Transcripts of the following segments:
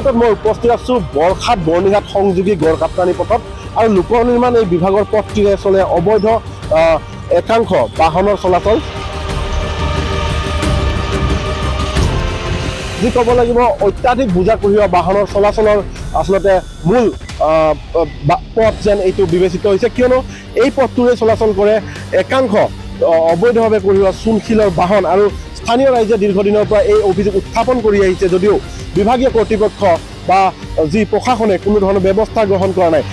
মুহূৰ্তত মই উপস্থিত আছো বৰখাট বৰ্ণিঘাট সংযোগী গড় কাপ্তানি পথত আৰু লোক নিৰ্মাণ এই বিভাগৰ পথটিৰে চলে অবৈধ একাংশ বাহনৰ চলাচল যি ক'ব লাগিব অত্যাধিক বোজা কঢ়িওৱা বাহনৰ চলাচলৰ আচলতে মূল পথ যেন এইটো বিবেচিত হৈছে কিয়নো এই পথটোৰে চলাচল কৰে একাংশ অবৈধভাৱে কঢ়িওৱা চূণশিলৰ বাহন আৰু স্থানীয় ৰাইজে দীৰ্ঘদিনৰ পৰা এই অভিযোগ উত্থাপন কৰি আহিছে যদিও বিভাগীয় কৰ্তৃপক্ষ বা যি প্ৰশাসনে কোনো ধৰণৰ ব্যৱস্থা গ্ৰহণ কৰা নাই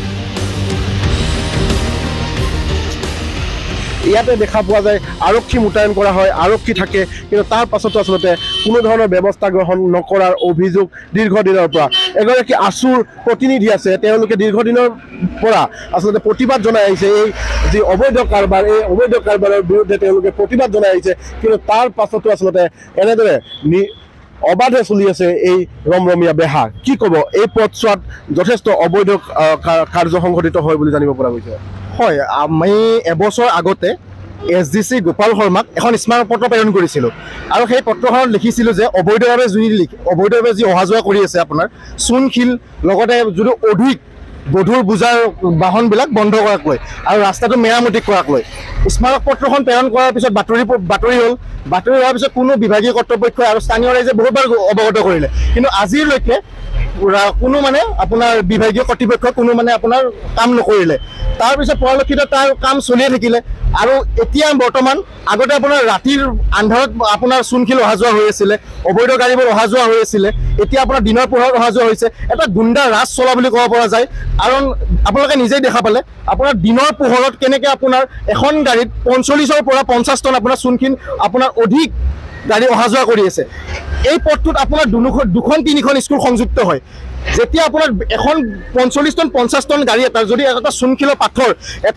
ইয়াতে দেখা পোৱা যায় আৰক্ষী মোতায়েন কৰা হয় আৰক্ষী থাকে কিন্তু তাৰ পাছতো আচলতে কোনো ধৰণৰ ব্যৱস্থা গ্ৰহণ নকৰাৰ অভিযোগ দীৰ্ঘদিনৰ পৰা এগৰাকী আছুৰ প্ৰতিনিধি আছে তেওঁলোকে দীৰ্ঘদিনৰ পৰা আচলতে প্ৰতিবাদ জনাই আহিছে এই যি অবৈধ কাৰবাৰ এই অবৈধ কাৰবাৰৰ বিৰুদ্ধে তেওঁলোকে প্ৰতিবাদ জনাই আহিছে কিন্তু তাৰ পাছতো আচলতে এনেদৰে অবাধে চলি আছে এই ৰমৰমীয়া বেহা কি ক'ব এই পথছোৱাত যথেষ্ট অবৈধ কাৰ্য সংঘটিত হয় বুলি জানিব পৰা গৈছে হয় আমি এবছৰ আগতে SDC গোপাল শৰ্মাক এখন স্মাৰকপত্ৰ প্ৰেৰণ কৰিছিলোঁ আৰু সেই পত্ৰখনত লিখিছিলোঁ যে অবৈধভাৱে যি অহা যোৱা কৰি আছে আপোনাৰ চূণশিল লগতে যদি অধিক গধুৰ বোজাৰ বাহনবিলাক বন্ধ কৰাক লৈ আৰু ৰাস্তাটো মেৰামতি কৰাক লৈ স্মাৰকপত্ৰখন প্ৰেৰণ কৰাৰ পিছত বাতৰি হ'ল বাতৰি হোৱাৰ পিছত কোনো বিভাগীয় কৰ্তৃপক্ষই আৰু স্থানীয় ৰাইজে বহুবাৰ অৱগত কৰিলে কিন্তু আজিলৈকে কোনো মানে আপোনাৰ বিভাগীয় কৰ্তৃপক্ষ কোনো মানে আপোনাৰ কাম নকৰিলে তাৰপিছত পৰিলক্ষিত তাৰ কাম চলিয়ে থাকিলে আৰু এতিয়া বৰ্তমান আগতে আপোনাৰ ৰাতিৰ আন্ধাৰত আপোনাৰ চূণশিল অহা যোৱা হৈ আছিলে অবৈধ গাড়ীবোৰ অহা যোৱা হৈ আছিলে এতিয়া আপোনাৰ দিনৰ পোহৰত অহা যোৱা হৈছে এটা গুণ্ডা ৰাজ চলা বুলি ক'ব পৰা যায় কাৰণ আপোনালোকে নিজেই দেখা পালে আপোনাৰ দিনৰ পোহৰত কেনেকৈ আপোনাৰ এখন গাড়ীত 45ৰ পৰা 50 টন আপোনাৰ চূণশিল আপোনাৰ অধিক গাড়ী অহা যোৱা কৰি আছে এই পথটোত আপোনাৰ দুখন তিনিখন স্কুল সংযুক্ত হয় যেতিয়া আপোনাৰ এখন 45 টন 50 টন গাড়ী এটা যদি এটা চূণশিলৰ পাথৰ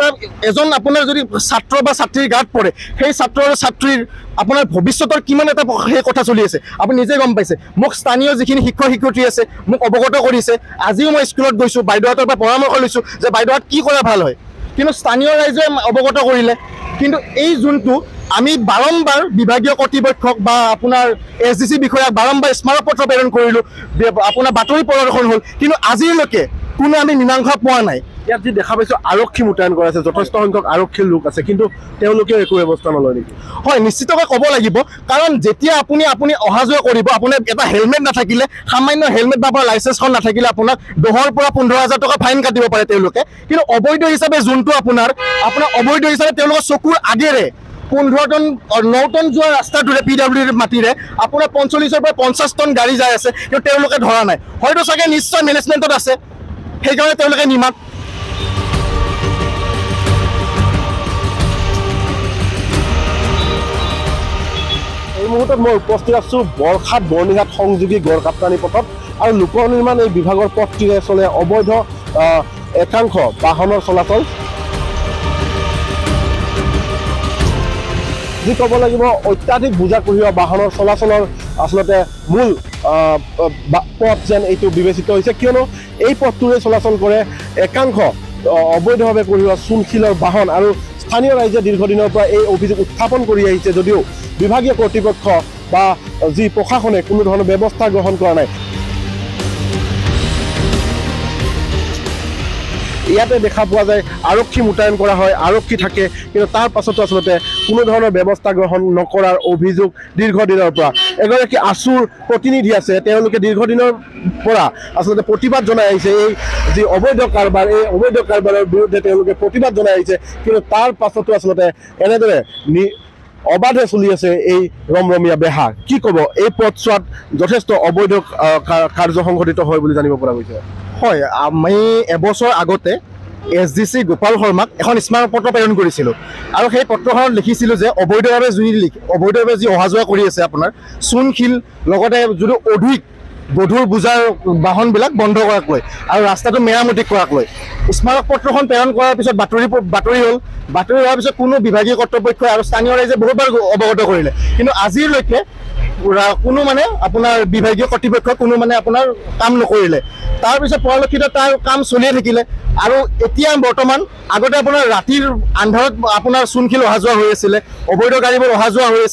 এজন আপোনাৰ যদি ছাত্ৰ বা ছাত্ৰীৰ গাত পৰে সেই ছাত্ৰ আৰু ছাত্ৰীৰ আপোনাৰ ভৱিষ্যতৰ কিমান এটা সেই কথা চলি আছে আপুনি নিজে গম পাইছে মোক স্থানীয় যিখিনি শিক্ষক শিক্ষয়িত্ৰী আছে মোক অৱগত কৰিছে আজিও মই স্কুলত গৈছোঁ বাইদেউহঁতৰ পৰা পৰামৰ্শ লৈছোঁ যে বাইদেউহঁত কি কৰা ভাল হয় কিন্তু স্থানীয় ৰাইজে অৱগত কৰিলে কিন্তু এই যোনটো আমি বাৰম্বাৰ বিভাগীয় কৰ্তৃপক্ষক বা আপোনাৰ SDC বিষয়াক বাৰম্বাৰ স্মাৰকপত্ৰ প্ৰেৰণ কৰিলোঁ আপোনাৰ বাতৰি প্ৰদৰ্শন হ'ল কিন্তু আজিলৈকে কোনো আমি মীমাংসা পোৱা নাই ইয়াত যি দেখা পাইছোঁ আৰক্ষী মোতায়েন কৰা আছে যথেষ্ট সংখ্যক আৰক্ষীৰ লোক আছে কিন্তু তেওঁলোকে একো ব্যৱস্থা নলয় নেকি হয় নিশ্চিতভাৱে ক'ব লাগিব কাৰণ যেতিয়া আপুনি অহা যোৱা কৰিব আপোনাৰ এটা হেলমেট নাথাকিলে সামান্য হেলমেট বা আপোনাৰ লাইচেঞ্চখন নাথাকিলে আপোনাক 10,000 পৰা 15,000 টকা ফাইন কাটিব পাৰে তেওঁলোকে কিন্তু অবৈধ হিচাপে যোনটো আপোনাৰ অবৈধ হিচাপে তেওঁলোকৰ চকুৰ আগেৰে 15 টন 9 টন যোৱা ৰাস্তাটোৰে PWDৰ মাটিৰে আপোনাৰ 45ৰ পৰা 50 টন গাড়ী যাই আছে কিন্তু তেওঁলোকে ধৰা নাই হয়তো চাগে নিশ্চয় মেনেজমেণ্টত আছে সেইকাৰণে তেওঁলোকে নিমাত এই মুহূৰ্তত মই উপস্থিত আছো বৰখাট বৰ্ণিঘাট সংযোগী গড় কাপ্তানি পথত আৰু লোক নিৰ্মাণ এই বিভাগৰ পথটিৰে চলে অবৈধ একাংশ বাহনৰ চলাচল যি ক'ব লাগিব অত্যাধিক বোজা কঢ়িওৱা বাহনৰ চলাচলৰ আচলতে মূল পথ যেন এইটো বিবেচিত হৈছে কিয়নো এই পথটোৰে চলাচল কৰে একাংশ অবৈধভাৱে কঢ়িওৱা চূণশিলৰ বাহন আৰু স্থানীয় ৰাইজে দীৰ্ঘদিনৰ পৰা এই অভিযোগ উত্থাপন কৰি আহিছে যদিও বিভাগীয় কৰ্তৃপক্ষ বা যি প্ৰশাসনে কোনো ধৰণৰ ব্যৱস্থা গ্ৰহণ কৰা নাই ইয়াতে দেখা পোৱা যায় আৰক্ষী মোতায়েন কৰা হয় আৰক্ষী থাকে কিন্তু তাৰ পাছতো আচলতে কোনো ধৰণৰ ব্যৱস্থা গ্ৰহণ নকৰাৰ অভিযোগ দীৰ্ঘদিনৰ পৰা এগৰাকী আছুৰ প্ৰতিনিধি আছে তেওঁলোকে দীৰ্ঘদিনৰ পৰা আচলতে প্ৰতিবাদ জনাই আহিছে এই যি অবৈধ কাৰবাৰ এই অবৈধ কাৰবাৰৰ বিৰুদ্ধে তেওঁলোকে প্ৰতিবাদ জনাই আহিছে কিন্তু তাৰ পাছতো আচলতে এনেদৰে অবাধে চলি আছে এই ৰমৰমীয়া বেহা কি ক'ব এই পথছোৱাত যথেষ্ট অবৈধ কাৰ্য সংঘটিত হয় বুলি জানিব পৰা গৈছে হয় আমি এবছৰ আগতে SDC গোপাল শৰ্মাক এখন স্মাৰকপত্ৰ প্ৰেৰণ কৰিছিলোঁ আৰু সেই পত্ৰখনত লিখিছিলোঁ যে অবৈধভাৱে যি অহা যোৱা কৰি আছে আপোনাৰ চূণশিল লগতে যদি অধিক গধুৰ বোজাৰ বাহনবিলাক বন্ধ কৰাক লৈ আৰু ৰাস্তাটো মেৰামতি কৰাক লৈ স্মাৰকপত্ৰখন প্ৰেৰণ কৰাৰ পিছত বাতৰি হ'ল বাতৰি হোৱাৰ পিছত কোনো বিভাগীয় কৰ্তৃপক্ষই আৰু স্থানীয় ৰাইজে বহুবাৰ অৱগত কৰিলে কিন্তু আজিলৈকে কোনো মানে আপোনাৰ বিভাগীয় কৰ্তৃপক্ষ কোনো মানে আপোনাৰ কাম নকৰিলে তাৰপিছত পৰিলক্ষিত তাৰ কাম চলিয়ে থাকিলে আৰু এতিয়া বৰ্তমান আগতে আপোনাৰ ৰাতিৰ আন্ধাৰত আপোনাৰ চূণশিল অহা যোৱা হৈ আছিলে অবৈধ গাড়ীবোৰ অহা যোৱা হৈ আছিলে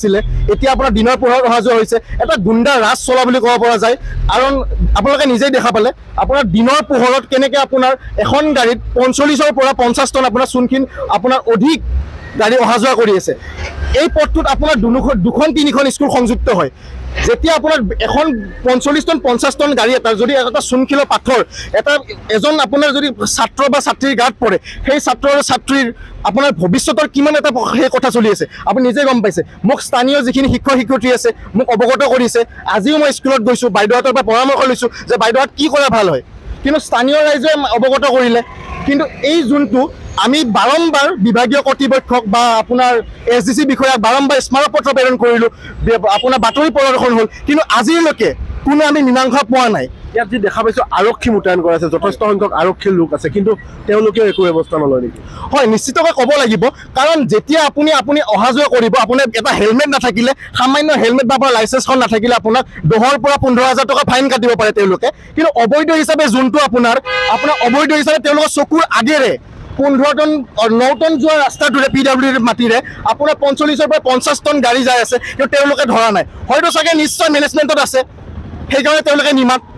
এতিয়া আপোনাৰ দিনৰ পোহৰত অহা যোৱা হৈছে এটা গুণ্ডা ৰাজ চলা বুলি ক'ব পৰা যায় কাৰণ আপোনালোকে নিজেই দেখা পালে আপোনাৰ দিনৰ পোহৰত কেনেকৈ আপোনাৰ এখন গাড়ীত 45ৰ পৰা 50 টন আপোনাৰ চূণশিল আপোনাৰ অধিক গাড়ী অহা যোৱা কৰি আছে এই পথটোত আপোনাৰ দুখন তিনিখন স্কুল সংযুক্ত হয় যেতিয়া আপোনাৰ এখন 45 টন 50 টন গাড়ী এটা যদি এটা চূণশিলৰ পাথৰ এজন আপোনাৰ যদি ছাত্ৰ বা ছাত্ৰীৰ গাত পৰে সেই ছাত্ৰ আৰু ছাত্ৰীৰ আপোনাৰ ভৱিষ্যতৰ কিমান এটা সেই কথা চলি আছে আপুনি নিজে গম পাইছে মোক স্থানীয় যিখিনি শিক্ষক শিক্ষয়িত্ৰী আছে মোক অৱগত কৰিছে আজিও মই স্কুলত গৈছোঁ বাইদেউহঁতৰ পৰা পৰামৰ্শ লৈছোঁ যে বাইদেউহঁত কি কৰা ভাল হয় কিন্তু স্থানীয় ৰাইজে অৱগত কৰিলে কিন্তু এই যোনটো আমি বাৰম্বাৰ বিভাগীয় কৰ্তৃপক্ষক বা আপোনাৰ SDC বিষয়াক বাৰম্বাৰ স্মাৰক পত্ৰ প্ৰেৰণ কৰিলোঁ আপোনাৰ বাতৰি প্ৰদৰ্শন হ'ল কিন্তু আজিলৈকে কোনো আমি মীমাংসা পোৱা নাই ইয়াত যি দেখা পাইছোঁ আৰক্ষী মোতায়েন কৰা আছে যথেষ্ট সংখ্যক আৰক্ষীৰ লোক আছে কিন্তু তেওঁলোকে একো ব্যৱস্থা নলয় নেকি হয় নিশ্চিতকৈ ক'ব লাগিব কাৰণ যেতিয়া আপুনি অহা যোৱা কৰিব আপোনাৰ এটা হেলমেট নাথাকিলে সামান্য হেলমেট বা আপোনাৰ লাইচেঞ্চখন নাথাকিলে আপোনাক 10,000 পৰা 15,000 টকা ফাইন কাটিব পাৰে তেওঁলোকে কিন্তু অবৈধ হিচাপে যোনটো আপোনাৰ অবৈধ হিচাপে তেওঁলোকৰ চকুৰ আগেৰে 15 টন 9 টন যোৱা ৰাস্তাটোৰে PWDৰ মাটিৰে আপোনাৰ 45ৰ পৰা 50 টন গাড়ী যাই আছে কিন্তু তেওঁলোকে ধৰা নাই হয়তো চাগে নিশ্চয় মেনেজমেণ্টত আছে সেইকাৰণে তেওঁলোকে নিমাত